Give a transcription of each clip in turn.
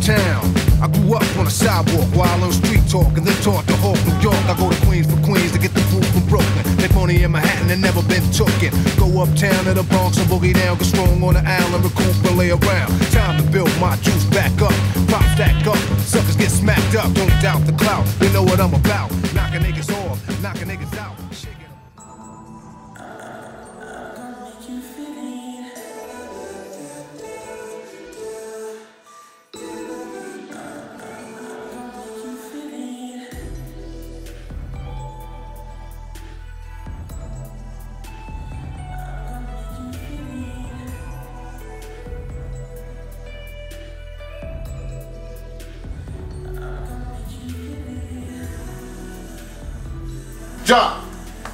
uptown. I grew up on a sidewalk while on street talk and then taught to Hawk, New York. I go to Queens for Queens to get the food from Brooklyn. Make money in Manhattan and never been tooken. Go uptown to the Bronx and boogie down, get strong on the island, recoup and lay around. Time to build my juice back up, pop stack up, suckers get smacked up. Don't doubt the clout, you know what I'm about. Knocking niggas off, knocking niggas out. Jump!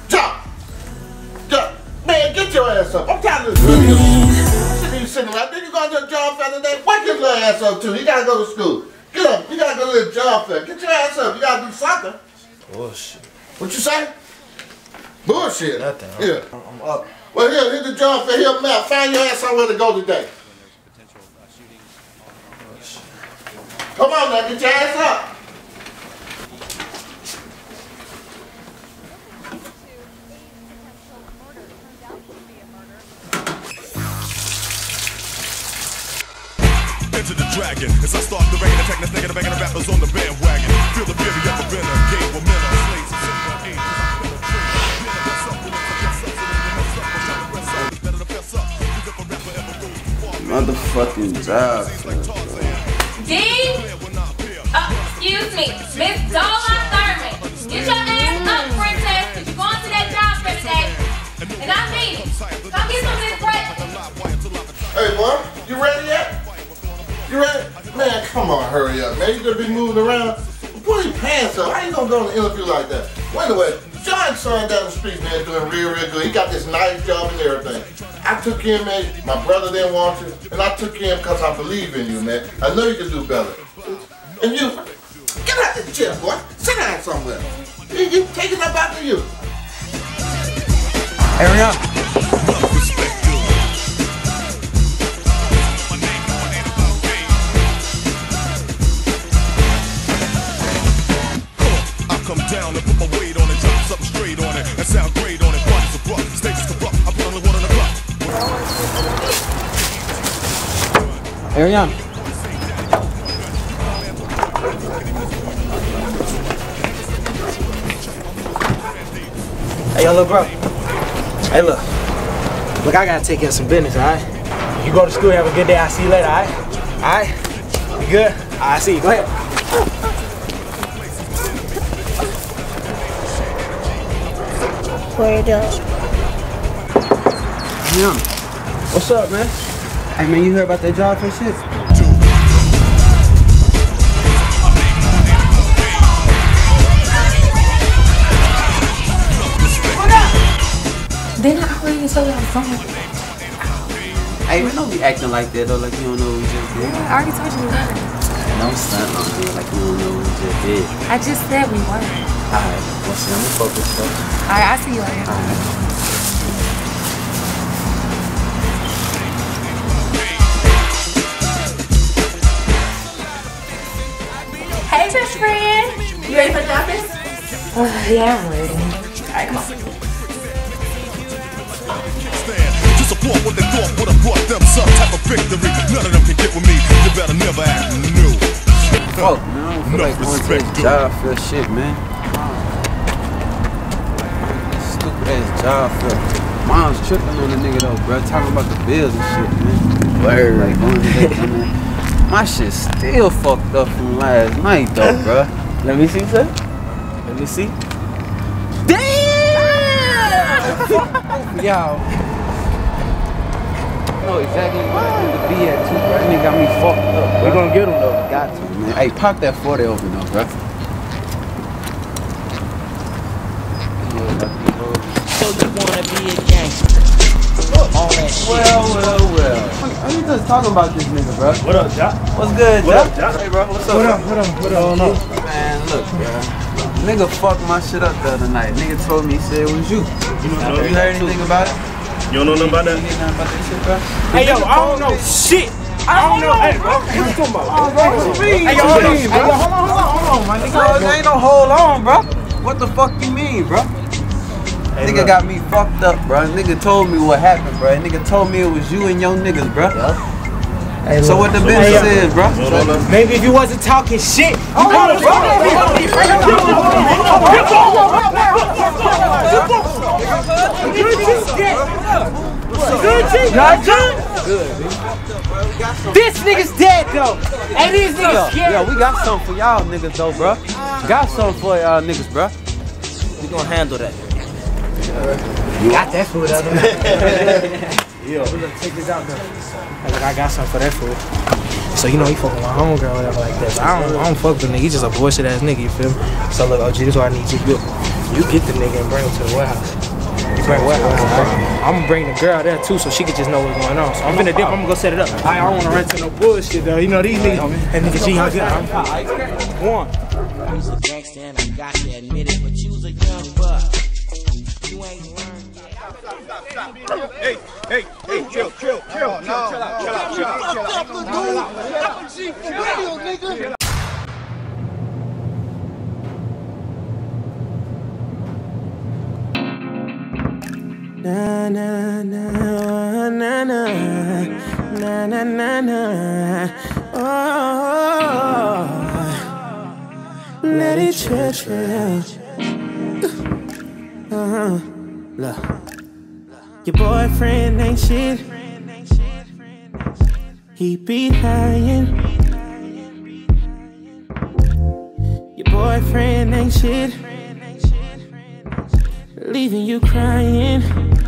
Man, get your ass up. I'm tired of this video. You sitting right there. You going to a job fair today? Wake your little ass up too. You gotta go to school. Get up. You gotta go to the job fair. Get your ass up. You gotta do something. Bullshit. What you say? Bullshit. Nothing. Yeah. I'm up. Well, here, hit the job fair. Here, map. Find your ass somewhere to go today. Come on now. Get your ass up. Enter the dragon as I start the rain, attack the thing and the rappers on the bandwagon. Feel the beauty of a winner, game of men on slaves. Motherfucking job. Dean? Excuse me, Miss Dola Thurman. Get your ass up, princess, because you're going to that job for today. And I mean it. Come get some of this bread. Hey, boy, you ready yet? You ready? Man, come on, hurry up, man. You gonna be moving around. Pull your pants up. How you gonna go on an interview like that? Well, anyway, John's son down the street, man, doing real good. He got this nice job and everything. I took him, man. My brother didn't want you, and I took him because I believe in you, man. I know you can do better. And you, get out this chair, boy. Sit down somewhere. You take it up after you. Hurry up. Come down and put my weight on it, drop something straight on it, and sound great on it. Bodies abrupt, stages corrupt. I put on the water in the cup. Ariane. Hey, yo, little bro. Hey, look. Look, I gotta take care of some business, alright? You go to school, have a good day. I'll see you later, alright? Alright? You good? Alright, see you. Go ahead. Word up. Yeah. What's up, man? Hey, man, you heard about that job for shit? Didn't I already tell you on the phone? Hey, man, don't be acting like that, though, like you don't know what we just did. I already told you we weren't. Don't stunt on me like you don't know what we just did. I just said we weren't. Alright, well, see, I'm gonna focus, though. Alright, I'll see you later. Hey, best friend. You ready for the office? Yeah, I'm ready. Alright, come on. To support what they thought would have brought them some type of victory. None of them can get with me. You better never act new. Fuck, man, I don't feel like going to this job for shit, man. Stupid ass job for. Mom's tripping on the nigga though, bro. Talking about the bills and shit, man. Word. Like going to that, man. My shit still fucked up from last night though, bro. Let me see, sir. Let me see. Damn! Y'all. I know exactly where I need to be at too, bro. That nigga got me fucked up, bro. We gonna get him though. Got to, man. Hey, pop that 40 open though, bro. So you wanna be a gangster? All that shit. Well. How you just talking about this nigga, bro? What up, Jock? What's good, What Jock? up, Jock? Hey, bro, what's up? What up? Man, look, bro. Nigga fucked my shit up the other night. Nigga told me, he said it was you. You heard anything about it? You don't know nothing about that? You heard nothing about that shit, bro? Hey, yo, I don't know shit. I don't know. Hey, bro. What you talking about? What you mean? Hey, hold on, my nigga. There ain't no hold on, bro. What the fuck you mean, bro? Hey, nigga got me fucked up, bro. Nigga told me what happened, bro. Nigga told me it was you and your niggas, bro. Hey, so what the business is, bro? Maybe if you wasn't talking shit. This nigga's dead though. Hey, these niggas scared. Yeah, we got something for y'all niggas though, bro. Got something for y'all niggas, bro. We gonna handle that. You got that food out there. Yeah. We're gonna take this out though. Hey, look, I got something for that food. So you know he fucking with my homegirl or whatever like that. So I don't fuck with the nigga. He's just a bullshit ass nigga, you feel me? So look, OG, this is what I need you to do. You get the nigga and bring him to the warehouse. You bring the warehouse. I'm gonna bring the girl there too so she can just know what's going on. So I'm finna dip, I'm gonna go set it up. I don't wanna run to no bullshit though. You know these niggas. And nigga G, how good? One. I was a gangster and I got to admit it, but you was a young buck. You ain't learned yet. Hey, chill out. Na na na na na na na na na. Oh, let it chill. Look, your boyfriend ain't shit. He be lying. Your boyfriend ain't shit. Leaving you crying.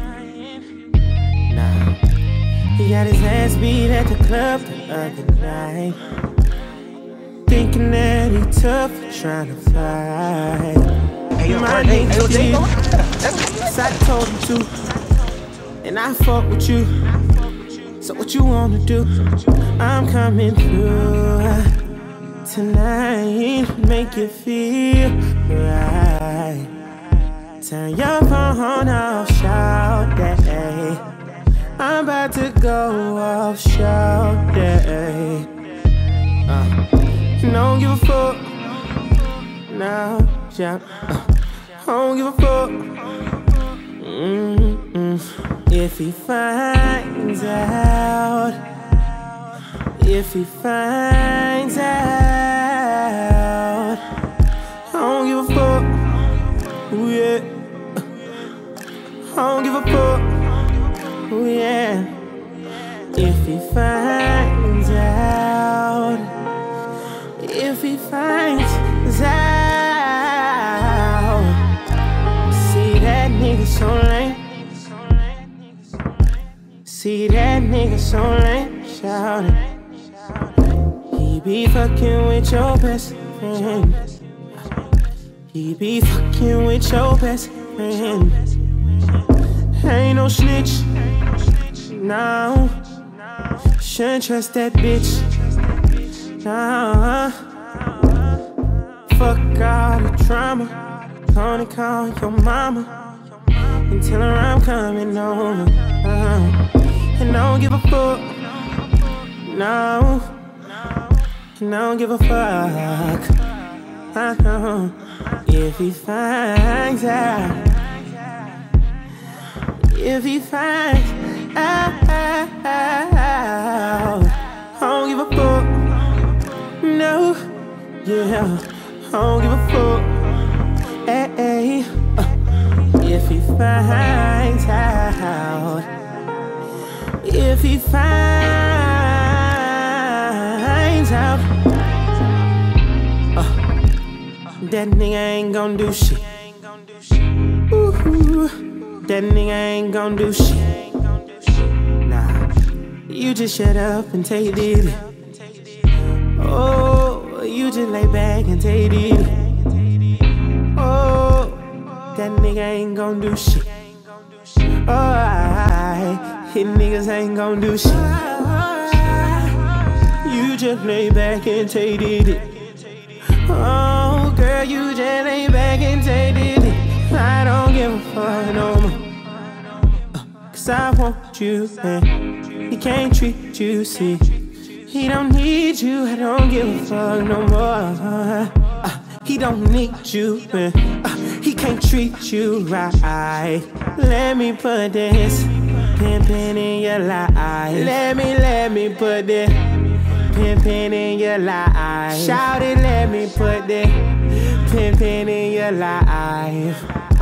Nah, he got his ass beat at the club the other night, thinking that he tough, trying to fly. Hey, my nigga, cause I told him to, and I fuck with you. So what you wanna do? I'm coming through tonight, make you feel right. Turn your phone off, shout day. I'm about to go off, shout day. Don't give a fuck. Now, shout. Don't give a fuck. If he finds out. If he finds out. Don't give a fuck. Ooh, yeah. I don't give a fuck. Oh yeah. If he finds out. If he finds out. See that nigga so lame. See that nigga so lame. Shout it. He be fucking with your best friend. He be fucking with your best friend. Ain't no snitch. No. Shouldn't trust that bitch. Nah. Fuck all the drama. Gonna call your mama and tell her I'm coming over. And I don't give a fuck. No. And I don't give a fuck. If he finds out. If he finds out. I don't give a fuck. No. Yeah. I don't give a fuck. Hey. If he finds out. If he finds out. That nigga ain't gon' do shit. Ooh, that nigga ain't gon' do shit. Nah, you just shut up and take it. Oh, you just lay back and take it. Oh, that nigga ain't gon' do shit. Oh, his niggas ain't gon' do shit. You just lay back and take it. Oh, girl, you just lay back and take it. I don't give a fuck no more. Cause I want you, and he can't treat you, see. He don't need you, I don't give a fuck no more. He don't need you, he can't treat you right. Let me put this pimpin' in your life. Let me put this pimpin' in your life. Shout it, let me put this pimpin' in your life.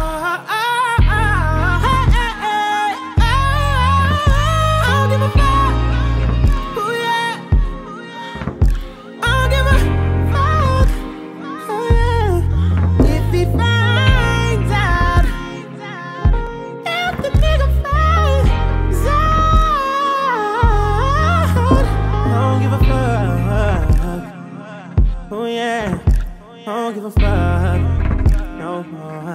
I don't give a fuck. Oh yeah. I don't give a fuck. Oh yeah. If he finds out, if the nigga finds out, I don't give a fuck. Oh yeah. I don't give a fuck. No more.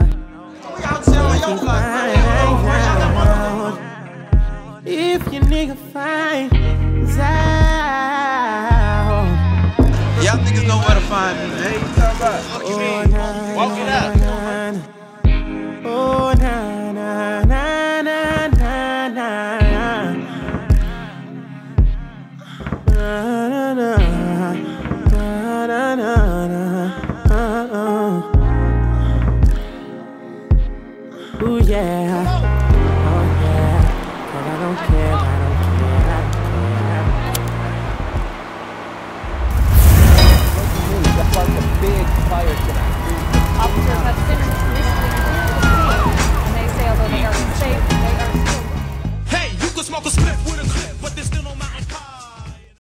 If your nigga finds out, y'all niggas know where to find me, man. You talking about?